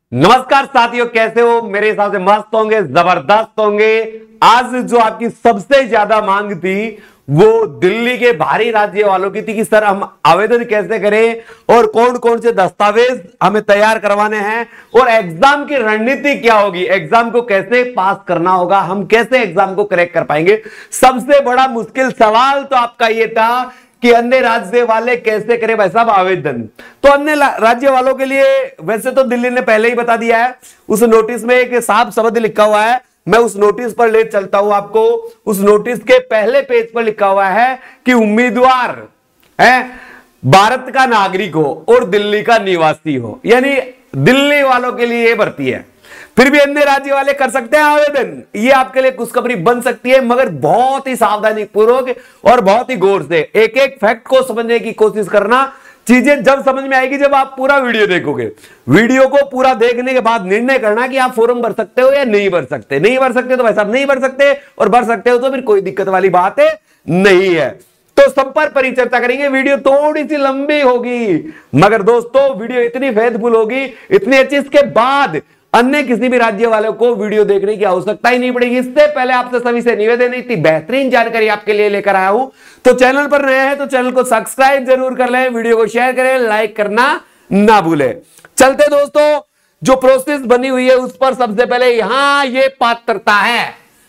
नमस्कार साथियों, कैसे हो? मेरे हिसाब से मस्त होंगे, जबरदस्त होंगे। आज जो आपकी सबसे ज्यादा मांग थी वो दिल्ली के बाहरी राज्य वालों की थी कि सर हम आवेदन कैसे करें और कौन कौन से दस्तावेज हमें तैयार करवाने हैं और एग्जाम की रणनीति क्या होगी, एग्जाम को कैसे पास करना होगा, हम कैसे एग्जाम को क्रैक कर पाएंगे। सबसे बड़ा मुश्किल सवाल तो आपका ये था कि अन्य राज्य वाले कैसे करें भाई साहब आवेदन। तो अन्य राज्य वालों के लिए वैसे तो दिल्ली ने पहले ही बता दिया है, उस नोटिस में एक साफ शब्द लिखा हुआ है। मैं उस नोटिस पर ले चलता हूं आपको। उस नोटिस के पहले पेज पर लिखा हुआ है कि उम्मीदवार है भारत का नागरिक हो और दिल्ली का निवासी हो, यानी दिल्ली वालों के लिए भर्ती है। फिर भी अन्य राज्य वाले कर सकते हैं आवेदन। ये आपके लिए खुशखबरी बन सकती है, मगर बहुत ही सावधानी पूर्वक और बहुत ही गौर से एक एक फैक्ट को समझने की कोशिश करना। चीजें जब समझ में आएगी जब आप पूरा वीडियो देखोगे। वीडियो को पूरा देखने के बाद निर्णय करना कि आप फॉर्म भर सकते हो या नहीं भर सकते। नहीं भर सकते तो भाई साहब नहीं भर सकते, और भर सकते हो तो फिर कोई दिक्कत वाली बात नहीं है। तो सब पर परिचर्चा करेंगे। वीडियो थोड़ी सी लंबी होगी, मगर दोस्तों वीडियो इतनी फेथफुल होगी, इतनी अच्छी, इसके बाद अन्य किसी भी राज्य वालों को वीडियो देखने की आवश्यकता ही नहीं पड़ेगी। इससे पहले आपसे सभी से निवेदन, इतनी बेहतरीन जानकारी आपके लिए लेकर आया हूं, तो चैनल पर नए हैं तो चैनल को सब्सक्राइब जरूर कर लें, वीडियो को शेयर करें, लाइक करना ना भूलें। चलते दोस्तों, जो प्रोसेस बनी हुई है उस पर सबसे पहले यहां ये पात्रता है,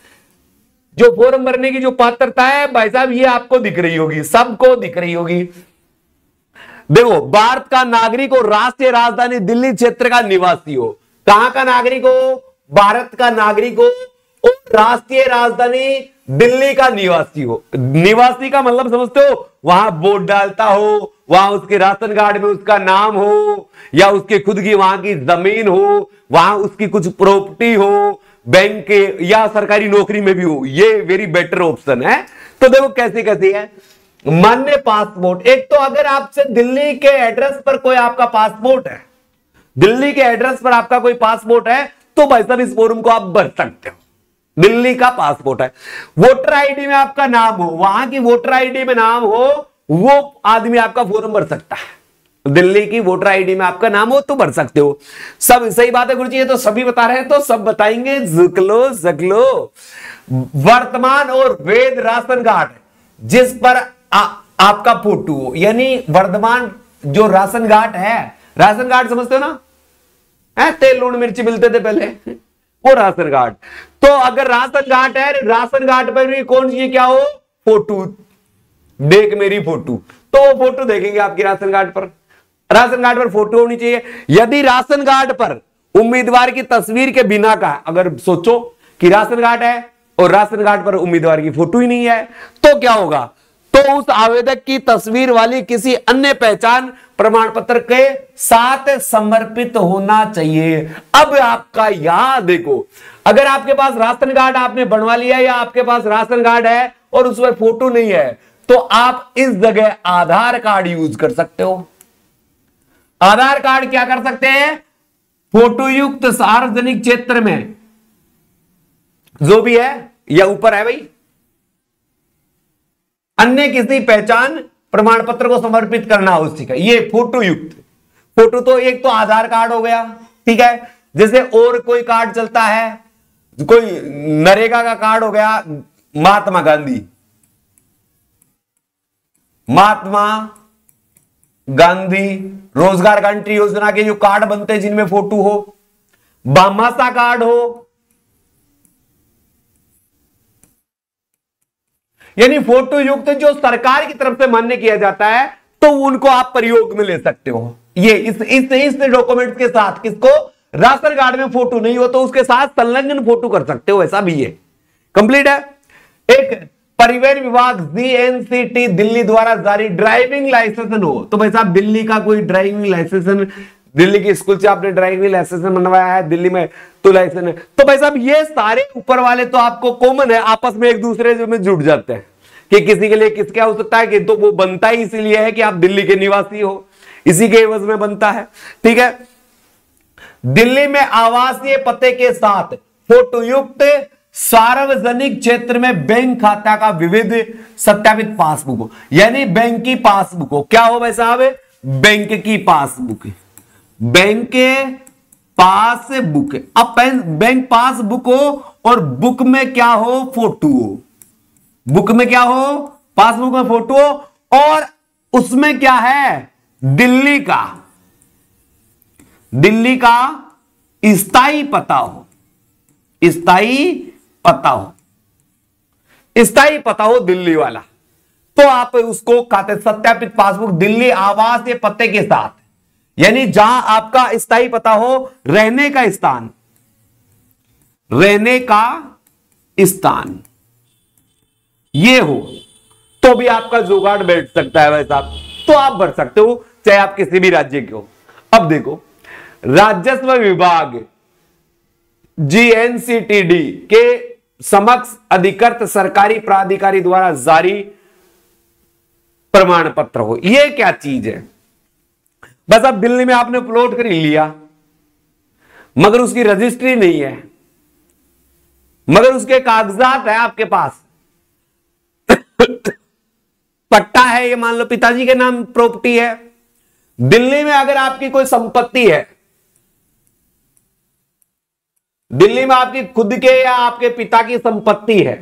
जो फॉर्म भरने की जो पात्रता है भाई साहब ये आपको दिख रही होगी, सबको दिख रही होगी। देखो, भारत का नागरिक हो, राष्ट्रीय राजधानी दिल्ली क्षेत्र का निवासी हो। कहां का नागरिक हो? भारत का नागरिक हो और राष्ट्रीय राजधानी दिल्ली का निवासी हो। निवासी का मतलब समझते हो? वहां वोट डालता हो, वहां उसके राशन कार्ड में उसका नाम हो, या उसके खुद की वहां की जमीन हो, वहां उसकी कुछ प्रॉपर्टी हो, बैंक के या सरकारी नौकरी में भी हो। ये वेरी बेटर ऑप्शन है। तो देखो कैसी कैसी है। मान्य पासपोर्ट, एक तो अगर आपसे दिल्ली के एड्रेस पर कोई आपका पासपोर्ट है, दिल्ली के एड्रेस पर आपका कोई पासपोर्ट है, तो भाई साहब इस फॉर्म को आप भर सकते हो। दिल्ली का पासपोर्ट है, वोटर आईडी में आपका नाम हो, वहां की वोटर आईडी में नाम हो, वो आदमी आपका फॉर्म भर सकता है। दिल्ली की वोटर आईडी में आपका नाम हो तो भर सकते हो। सब सही बात है गुरुजी, ये तो सभी बता रहे हैं तो सब बताएंगे। झुक लो। वर्तमान और वैध राशन कार्ड जिस पर आपका फोटो हो, यानी वर्तमान जो राशन कार्ड है, राशन कार्ड समझते हो ना, तेल लूण मिर्ची मिलते थे पहले, वो राशन कार्ड। तो अगर राशन कार्ड है, राशन कार्ड पर भी कौन सी क्या हो? फोटो। देख मेरी फोटो, तो वो फोटो देखेंगे आपकी राशन कार्ड पर। राशन कार्ड पर फोटो होनी चाहिए। यदि राशन कार्ड पर उम्मीदवार की तस्वीर के बिना का, अगर सोचो कि राशन कार्ड है और राशन कार्ड पर उम्मीदवार की फोटो ही नहीं है, तो क्या होगा? तो उस आवेदक की तस्वीर वाली किसी अन्य पहचान प्रमाण पत्र के साथ समर्पित होना चाहिए। अब आपका यहां देखो, अगर आपके पास राशन कार्ड आपने बनवा लिया या आपके पास राशन कार्ड है और उस पर फोटो नहीं है, तो आप इस जगह आधार कार्ड यूज कर सकते हो। आधार कार्ड क्या कर सकते हैं? फोटो युक्त सार्वजनिक क्षेत्र में जो भी है, या ऊपर है भाई, अन्य किसी पहचान प्रमाण पत्र को समर्पित करना आवश्यक है। ये फोटो युक्त, फोटो तो एक तो आधार कार्ड हो गया, ठीक है। जैसे और कोई कार्ड चलता है, कोई नरेगा का कार्ड हो गया, महात्मा गांधी रोजगार गारंटी योजना के जो कार्ड बनते हैं जिनमें फोटो हो, भामाशाह कार्ड हो, यानी फोटो युक्त जो सरकार की तरफ से मान्य किया जाता है, तो उनको आप प्रयोग में ले सकते हो। ये इस डॉक्यूमेंट के साथ, किसको? राशन कार्ड में फोटो नहीं हो तो उसके साथ संलग्न फोटो कर सकते हो, ऐसा भी है। कंप्लीट है। एक परिवहन विभाग जीएनसीटी दिल्ली द्वारा जारी ड्राइविंग लाइसेंस हो, तो भाई साहब दिल्ली का कोई ड्राइविंग लाइसेंस, दिल्ली की स्कूल से आपने ड्राइविंग लाइसेंस बनवाया है दिल्ली में, तो लाइसेंस है। तो भाई साहब ये सारे ऊपर वाले तो आपको कॉमन है, आपस में एक दूसरे में जुड़ जाते हैं कि किसी के लिए किसका हो सकता है कि, तो वो बनता ही इसीलिए है कि आप दिल्ली के निवासी हो, इसी के एवज में बनता है, ठीक है। दिल्ली में आवासीय पते के साथ फोटो युक्त सार्वजनिक क्षेत्र में बैंक खाता का विविध सत्यापित पासबुक हो, यानी बैंक की पासबुक हो। क्या हो भाई साहब? बैंक की पासबुक, बैंक के पासबुक। अब बैंक पासबुक हो और बुक में क्या हो, फोटो हो। बुक में क्या हो, पासबुक में फोटो हो और उसमें क्या है, दिल्ली का स्थायी पता हो, स्थायी पता हो, स्थायी पता हो दिल्ली वाला, तो आप उसको कहते सत्यापित पासबुक दिल्ली आवास या पते के साथ, यानी जहां आपका स्थायी पता हो, रहने का स्थान, रहने का स्थान ये हो, तो भी आपका जुगाड़ बैठ सकता है वैसा, तो आप भर सकते हो चाहे आप किसी भी राज्य के हो। अब देखो, राजस्व विभाग जीएनसीटीडी के समक्ष अधिकृत सरकारी प्राधिकारी द्वारा जारी प्रमाण पत्र हो, यह क्या चीज है। बस अब दिल्ली में आपने प्लॉट खरीद लिया, मगर उसकी रजिस्ट्री नहीं है, मगर उसके कागजात है आपके पास, पट्टा है, ये मान लो पिताजी के नाम प्रॉपर्टी है। दिल्ली में अगर आपकी कोई संपत्ति है, दिल्ली में आपकी खुद के या आपके पिता की संपत्ति है,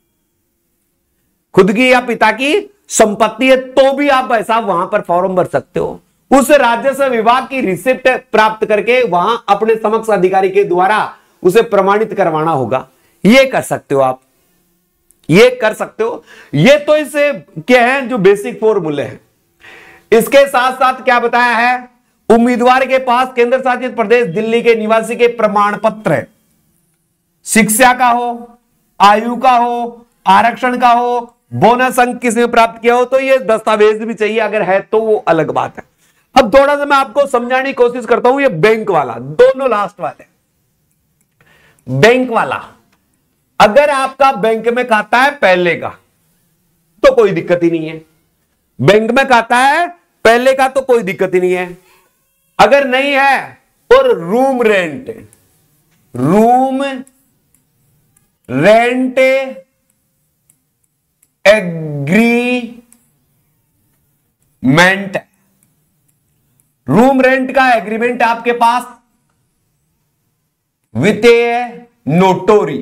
खुद की या पिता की संपत्ति है, तो भी आप ऐसा वहां पर फॉर्म भर सकते हो। उस राजस्व विभाग की रिसिप्ट प्राप्त करके वहां अपने समक्ष अधिकारी के द्वारा उसे प्रमाणित करवाना होगा। ये कर सकते हो आप, ये कर सकते हो। ये तो इसे क्या है, जो बेसिक फॉर्मूले हैं। इसके साथ साथ क्या बताया है, उम्मीदवार के पास केंद्र शासित प्रदेश दिल्ली के निवासी के प्रमाण पत्र, शिक्षा का हो, आयु का हो, आरक्षण का हो, बोनस अंक किसी प्राप्त किया हो, तो ये दस्तावेज भी चाहिए, अगर है तो वो अलग बात है। अब थोड़ा सा मैं आपको समझाने की कोशिश करता हूं। ये बैंक वाला, दोनों लास्ट वाले, बैंक वाला, अगर आपका बैंक में खाता है पहले का तो कोई दिक्कत ही नहीं है, बैंक में खाता है पहले का तो कोई दिक्कत ही नहीं है। अगर नहीं है और room rent agreement, room rent का एग्रीमेंट आपके पास विथ ए नोटोरी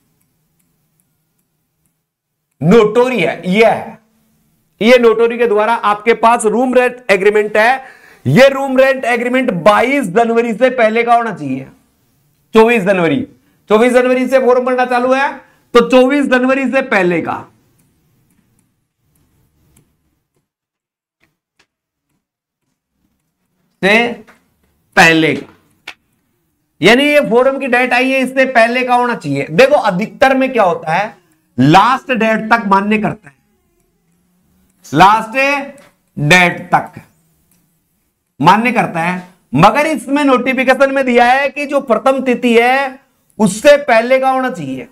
है, ये नोटोरी के द्वारा आपके पास रूम रेंट एग्रीमेंट है। ये रूम रेंट एग्रीमेंट 22 जनवरी से पहले का होना चाहिए। 24 जनवरी से फॉर्म भरना चालू है, तो 24 जनवरी से पहले का, यानी ये फॉर्म की डेट आई है, इससे पहले का होना चाहिए। देखो अधिकतर में क्या होता है, लास्ट डेट तक मान्य करता है, लास्ट डेट तक मान्य करता है, मगर इसमें नोटिफिकेशन में दिया है कि जो प्रथम तिथि है उससे पहले का होना चाहिए,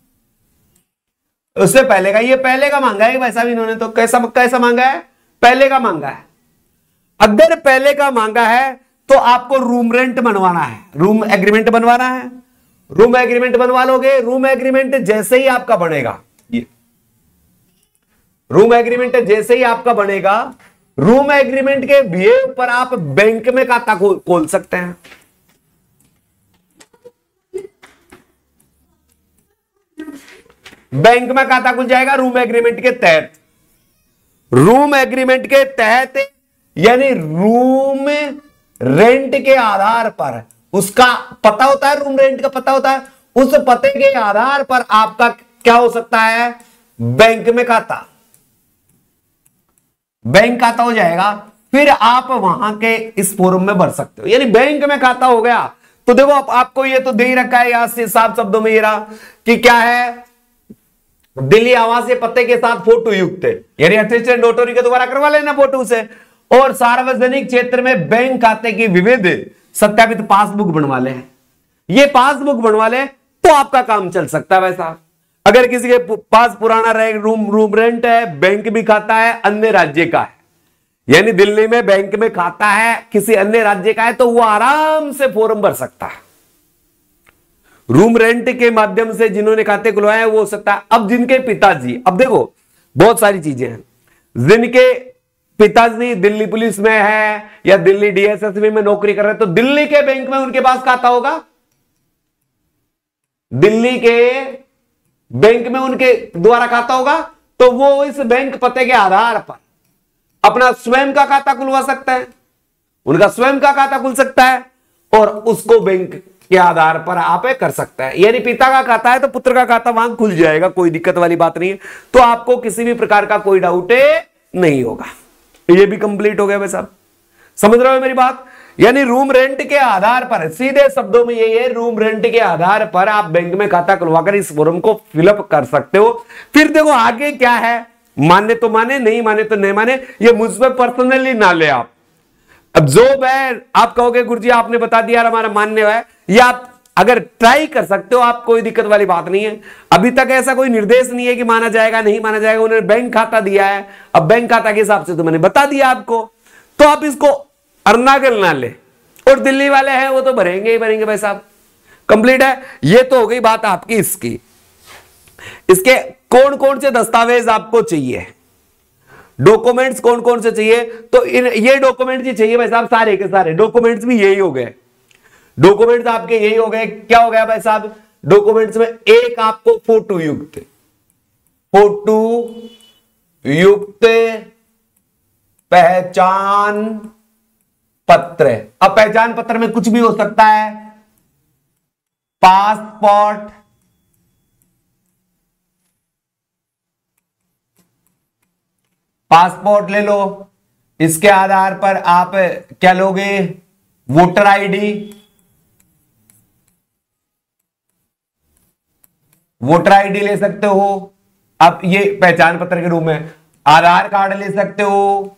उससे पहले का। ये पहले का मांगा है वैसा भी इन्होंने, तो कैसा मांगा है, पहले का मांगा है। अगर पहले का मांगा है तो आपको रूम रेंट बनवाना है, रूम एग्रीमेंट बनवाना है। रूम एग्रीमेंट बनवा लोगे, रूम एग्रीमेंट जैसे ही आपका बनेगा, ये रूम एग्रीमेंट जैसे ही आपका बनेगा, रूम एग्रीमेंट के बेस पर आप बैंक में खाता खोल सकते हैं। बैंक में खाता खुल जाएगा रूम एग्रीमेंट के तहत। रूम एग्रीमेंट के तहत यानी रूम रेंट के आधार पर, उसका पता होता है, रूम रेंट का पता होता है, उस पते के आधार पर आपका क्या हो सकता है, बैंक में खाता, बैंक खाता हो जाएगा। फिर आप वहां के इस फॉर्म में भर सकते हो। यानी बैंक में खाता हो गया तो देखो आपको ये तो दे ही रखा है यहां से साफ शब्दों में, ये रहा कि क्या है, दिल्ली आवासीय पते के साथ फोटो युक्त है, यानी असिस्टेंट नोटरी के द्वारा करवा लेना फोटो से, और सार्वजनिक क्षेत्र में बैंक खाते की विविध सत्यापित पासबुक बनवा ले। ये पासबुक बनवा ले तो आपका काम चल सकता है वैसा। अगर किसी के पास पुराना रूम रेंट है, बैंक भी खाता है, अन्य राज्य का है, यानी दिल्ली में बैंक में खाता है, किसी अन्य राज्य का है, तो वो आराम से फॉर्म भर सकता है। रूम रेंट के माध्यम से जिन्होंने खाते खुलवाए वो हो सकता है। अब जिनके पिताजी, अब देखो बहुत सारी चीजें हैं, जिनके पिताजी दिल्ली पुलिस में है या दिल्ली डीएसएसबी में नौकरी कर रहे हैं, तो दिल्ली के बैंक में उनके पास खाता होगा, दिल्ली के बैंक में उनके द्वारा खाता होगा, तो वो इस बैंक पते के आधार पर अपना स्वयं का खाता खुलवा सकता है, उनका स्वयं का खाता खुल सकता है और उसको बैंक के आधार पर आप कर सकता है। यानी पिता का खाता है तो पुत्र का खाता वहां खुल जाएगा, कोई दिक्कत वाली बात नहीं है। तो आपको किसी भी प्रकार का कोई डाउट नहीं होगा। ये भी कंप्लीट हो गया भाई साहब, समझ रहे हो मेरी बात। यानी रूम रेंट के आधार पर, सीधे शब्दों में ये है, रूम रेंट के आधार पर आप बैंक में खाता खुलवाकर इस फॉर्म को फिलअप कर सकते हो। फिर देखो आगे क्या है, माने तो माने, नहीं माने तो नहीं माने, ये मुझ पर पर्सनली ना ले आप। अब जो है आप कहोगे गुरुजी आपने बता दिया हमारा मान्य है, या आप अगर ट्राई कर सकते हो, आप कोई दिक्कत वाली बात नहीं है। अभी तक ऐसा कोई निर्देश नहीं है कि माना जाएगा नहीं माना जाएगा, उन्होंने बैंक खाता दिया है, अब बैंक खाता के हिसाब से तो मैंने बता दिया आपको, तो आप इसको अर्नागल ना ले। और दिल्ली वाले हैं वो तो भरेंगे ही भरेंगे भाई साहब, कंप्लीट है। ये तो हो गई बात आपकी इसकी। इसके कौन कौन से दस्तावेज आपको चाहिए, डॉक्यूमेंट्स कौन कौन से चाहिए, तो ये डॉक्यूमेंट्स ही चाहिए भाई साहब, सारे के सारे डॉक्यूमेंट्स भी यही हो गए, डॉक्यूमेंट्स आपके यही हो गए। क्या हो गया भाई साहब डॉक्यूमेंट्स में, एक आपको फोटो युक्त पहचान पत्र। अब पहचान पत्र में कुछ भी हो सकता है, पासपोर्ट ले लो, इसके आधार पर आप क्या लोगे, वोटर आईडी, ले सकते हो। अब ये पहचान पत्र के रूप में आधार कार्ड ले सकते हो,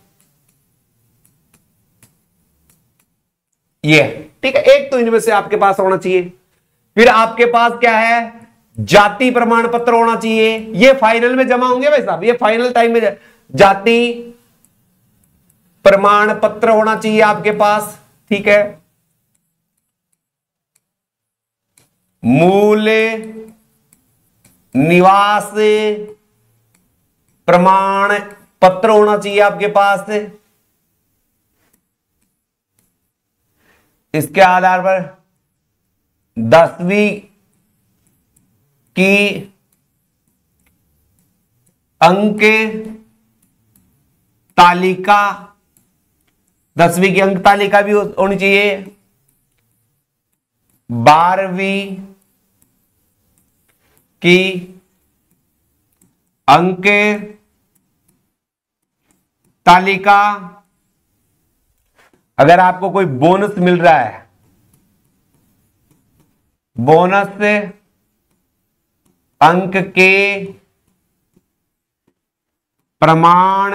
ये ठीक है, एक तो इनमें से आपके पास होना चाहिए। फिर आपके पास क्या है, जाति प्रमाण पत्र होना चाहिए, ये फाइनल में जमा होंगे भाई साहब, ये फाइनल टाइम में जाति प्रमाण पत्र होना चाहिए आपके पास, ठीक है। मूल निवास प्रमाण पत्र होना चाहिए आपके पास। इसके आधार पर 10वीं की अंक तालिका, 10वीं की अंक तालिका भी होनी चाहिए। 12वीं की अंक तालिका, अगर आपको कोई बोनस मिल रहा है, बोनस से अंक के प्रमाण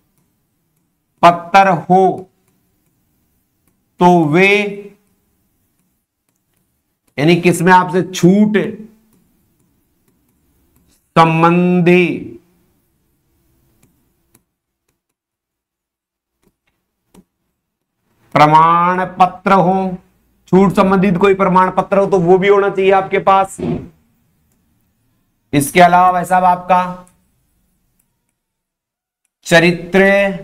पत्र हो तो वे, यानी किसमें आपसे छूट संबंधी प्रमाण पत्र हो, छूट संबंधित कोई प्रमाण पत्र हो तो वो भी होना चाहिए आपके पास। इसके अलावा भाई साहब आपका चरित्र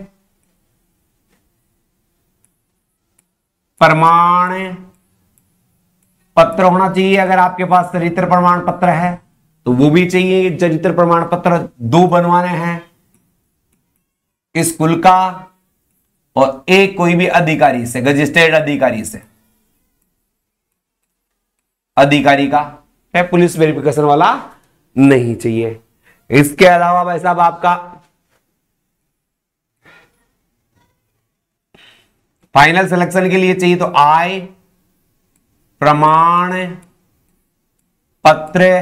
प्रमाण पत्र होना चाहिए, अगर आपके पास चरित्र प्रमाण पत्र है तो वो भी चाहिए। चरित्र प्रमाण पत्र 2 बनवाने हैं, स्कूल का और एक कोई भी अधिकारी से, रजिस्टर्ड अधिकारी से, अधिकारी का है, पुलिस वेरिफिकेशन वाला नहीं चाहिए। इसके अलावा भाई साहब आपका फाइनल सिलेक्शन के लिए चाहिए तो आय प्रमाण पत्र,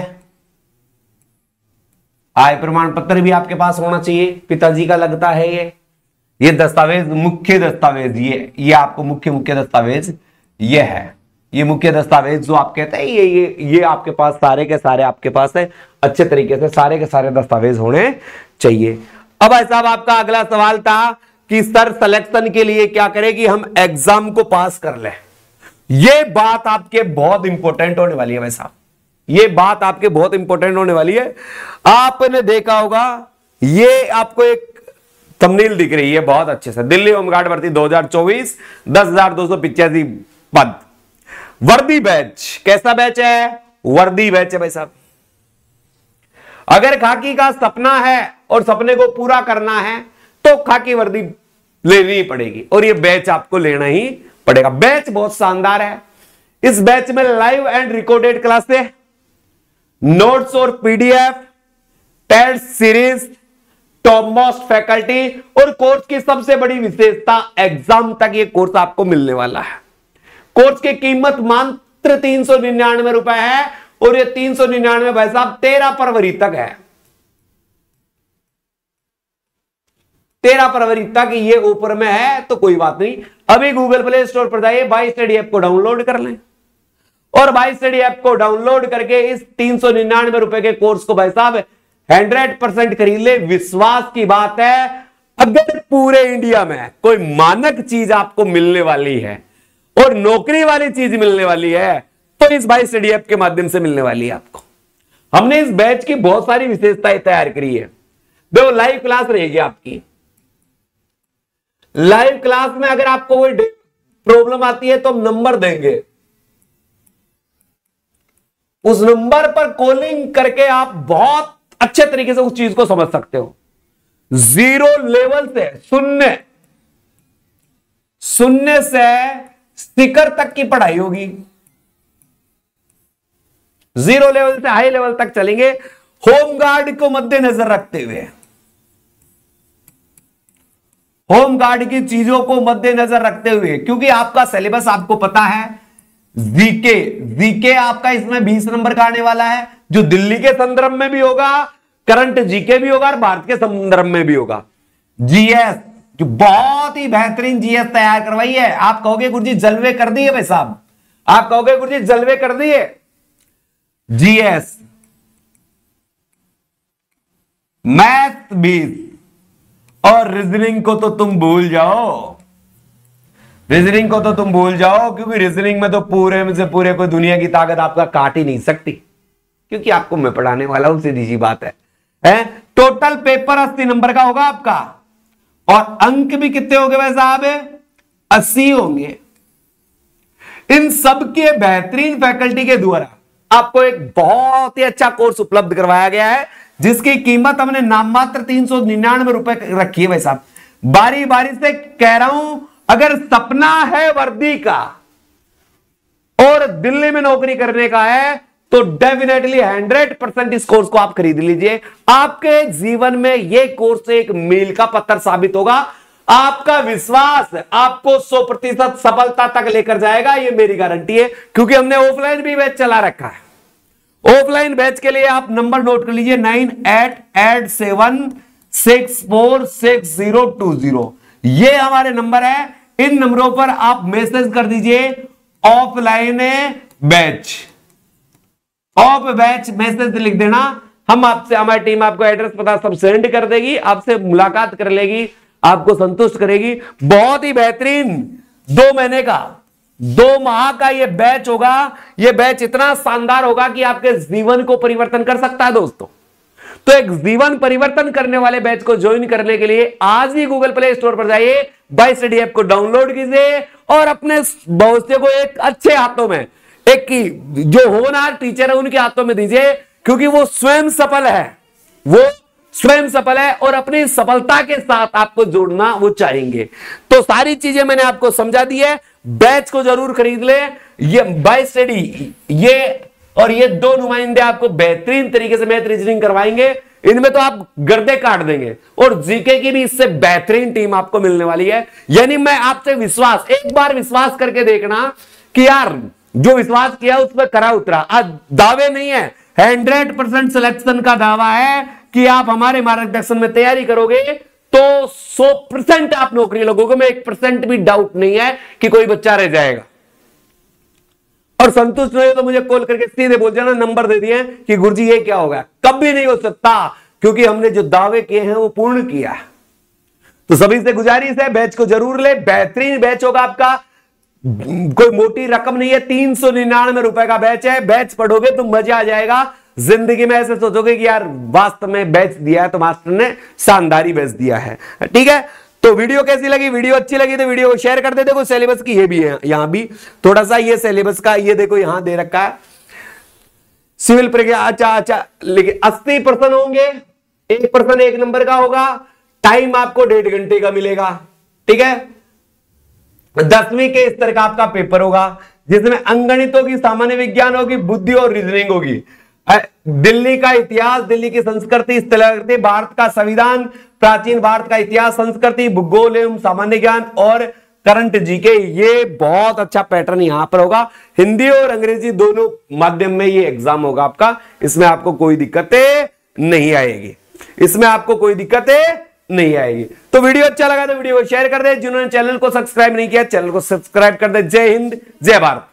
आय प्रमाण पत्र भी आपके पास होना चाहिए, पिताजी का लगता है ये दस्तावेज, मुख्य दस्तावेज, ये आपको मुख्य दस्तावेज ये है, ये मुख्य दस्तावेज जो आप कहते हैं ये आपके पास सारे के सारे आपके पास है, अच्छे तरीके से सारे के सारे दस्तावेज होने चाहिए। अब भाई साहब आपका अगला सवाल था कि सर सिलेक्शन के लिए क्या करें कि हम एग्जाम को पास कर लें। ये बात आपके बहुत इंपॉर्टेंट होने वाली है भाई साहब, ये बात आपके बहुत इंपॉर्टेंट होने वाली है। आपने देखा होगा ये आपको एक थंबनेल दिख रही है बहुत अच्छे से। दिल्ली होमगार्ड भर्ती 2024 10,285 पद। वर्दी बैच, कैसा बैच है? वर्दी बैच है भाई साहब। अगर खाकी का सपना है और सपने को पूरा करना है तो खाकी वर्दी लेनी ही पड़ेगी और ये बैच आपको लेना ही पड़ेगा। बैच बहुत शानदार है। इस बैच में live and recorded classes, notes और PDF, test series, top most faculty और कोर्स की सबसे बड़ी विशेषता एग्जाम तक ये कोर्स आपको मिलने वाला है। कोर्स की कीमत मात्र 399 रुपए है और ये 399 भाई साहब 13 फरवरी तक है। 13 फरवरी तक ये ऊपर में है तो कोई बात नहीं। अभी गूगल प्ले स्टोर पर जाइए, बाई स्टडी ऐप को डाउनलोड कर लें और बाई स्टडी ऐप को डाउनलोड करके इस 399 रुपए के कोर्स को भाई साहब 100% खरीद ले। विश्वास की बात है, अगर पूरे इंडिया में कोई मानक चीज आपको मिलने वाली है और नौकरी वाली चीज मिलने वाली है तो इस बाई स्टडी ऐप के माध्यम से मिलने वाली है आपको। हमने इस बैच की बहुत सारी विशेषताएं तैयार करी है। देखो, लाइव क्लास रहेगी आपकी। लाइव क्लास में अगर आपको कोई प्रॉब्लम आती है तो हम नंबर देंगे, उस नंबर पर कॉलिंग करके आप बहुत अच्छे तरीके से उस चीज को समझ सकते हो। जीरो लेवल से शून्य से शिखर तक की पढ़ाई होगी। जीरो लेवल से हाई लेवल तक चलेंगे, होमगार्ड को मद्देनजर रखते हुए, होमगार्ड की चीजों को मद्देनजर रखते हुए, क्योंकि आपका सिलेबस आपको पता है। जीके आपका इसमें 20 नंबर का आने वाला है, जो दिल्ली के संदर्भ में भी होगा, करंट जीके भी होगा और भारत के संदर्भ में भी होगा। जीएस, जो बहुत ही बेहतरीन जीएस तैयार करवाई है। आप कहोगे गुरुजी जलवे कर दिए भाई साहब, आप कहोगे गुरुजी जलवे कर दिए। जीएस, मैथ 20 और रीजनिंग को तो तुम भूल जाओ। रीजनिंग को तो तुम भूल जाओ, क्योंकि रीजनिंग में तो पूरे में से पूरे कोई दुनिया की ताकत आपका काट ही नहीं सकती, क्योंकि आपको मैं पढ़ाने वाला हूं। सीधी सी बात है। टोटल पेपर 80 नंबर का होगा आपका और अंक भी कितने होंगे भाई साहब? 80 होंगे। इन सब के बेहतरीन फैकल्टी के द्वारा आपको एक बहुत ही अच्छा कोर्स उपलब्ध करवाया गया है, जिसकी कीमत हमने नाम मात्र 399 रुपए रखी है भाई साहब। बारी बारी से कह रहा हूं, अगर सपना है वर्दी का और दिल्ली में नौकरी करने का है तो डेफिनेटली 100% इस कोर्स को आप खरीद लीजिए। आपके जीवन में यह कोर्स एक मील का पत्थर साबित होगा। आपका विश्वास आपको 100% सफलता तक लेकर जाएगा, यह मेरी गारंटी है, क्योंकि हमने ऑफलाइन भी बैच चला रखा है। ऑफलाइन बैच के लिए आप नंबर नोट कर लीजिए, 9887646020। ये हमारे नंबर है। इन नंबरों पर आप मैसेज कर दीजिए offline batch, off batch message लिख देना। हम आपसे, हमारी टीम आपको एड्रेस पता सब सेंड कर देगी, आपसे मुलाकात कर लेगी, आपको संतुष्ट करेगी। बहुत ही बेहतरीन 2 महीने का, 2 माह का ये बैच होगा। ये बैच इतना शानदार होगा कि आपके जीवन को परिवर्तन कर सकता है दोस्तों। तो एक जीवन परिवर्तन करने वाले बैच को ज्वाइन करने के लिए आज ही गूगल प्ले स्टोर पर जाइए, बाई स्टडी ऐप को डाउनलोड कीजिए और अपने भविष्य को एक अच्छे हाथों में, एक की जो होनहार टीचर है उनके हाथों में दीजिए, क्योंकि वो स्वयं सफल है, वो स्वयं सफल है और अपनी सफलता के साथ आपको जोड़ना वो चाहेंगे। तो सारी चीजें मैंने आपको समझा दी है। बैच को जरूर खरीद ले। ये बाई स्टडी, ये और ये 2 नुमाइंदे आपको बेहतरीन तरीके से मैथ रीजनिंग करवाएंगे। इनमें तो आप गर्दे काट देंगे और जीके की भी इससे बेहतरीन टीम आपको मिलने वाली है। यानी मैं आपसे विश्वास, एक बार विश्वास करके देखना कि यार जो विश्वास किया उस पर खरा उतरा। आज दावे नहीं है, 100% सिलेक्शन का दावा है कि आप हमारे मार्गदर्शन में तैयारी करोगे तो 100% आप नौकरी लगोगे। में 1% भी डाउट नहीं है कि कोई बच्चा रह जाएगा। और संतुष्ट नहीं हो तो मुझे कॉल करके सीधे बोल जाना, नंबर दे दिए कि गुरुजी ये क्या होगा। कभी नहीं हो सकता, क्योंकि हमने जो दावे किए हैं वो पूर्ण किया। तो सभी से गुजारिश है, बैच को जरूर ले। बेहतरीन बैच होगा आपका, कोई मोटी रकम नहीं है, 399 रुपए का बैच है। बैच पढ़ोगे तो मजा आ जाएगा, जिंदगी में ऐसे सोचोगे कि यार वास्तव में बेच दिया है, तो मास्टर ने शानदार ही बेच दिया है। ठीक है, तो वीडियो कैसी लगी? वीडियो अच्छी लगी तो वीडियो को शेयर कर दे। देखो सिलेबस की ये भी है, यहां भी थोड़ा सा ये सिलेबस का ये देखो यहां दे रखा है सिविल प्रज्ञा। अच्छा लेकिन 80% होंगे, 1% 1 नंबर का होगा। टाइम आपको 1.5 घंटे का मिलेगा। ठीक है, 10वीं के स्तर का आपका पेपर होगा जिसमें अंगणित होगी, सामान्य विज्ञान होगी, बुद्धि और रीजनिंग होगी। दिल्ली का इतिहास, दिल्ली की संस्कृति, स्थलाकृति, भारत का संविधान, प्राचीन भारत का इतिहास, संस्कृति, भूगोल एवं सामान्य ज्ञान और करंट जीके। ये बहुत अच्छा पैटर्न यहां पर होगा। हिंदी और अंग्रेजी दोनों माध्यम में ये एग्जाम होगा आपका। इसमें आपको कोई दिक्कतें नहीं आएगी, इसमें आपको कोई दिक्कतें नहीं आएगी। तो वीडियो अच्छा लगा तो वीडियो को शेयर कर दे। जिन्होंने चैनल को सब्सक्राइब नहीं किया चैनल को सब्सक्राइब कर दे। जय हिंद, जय भारत।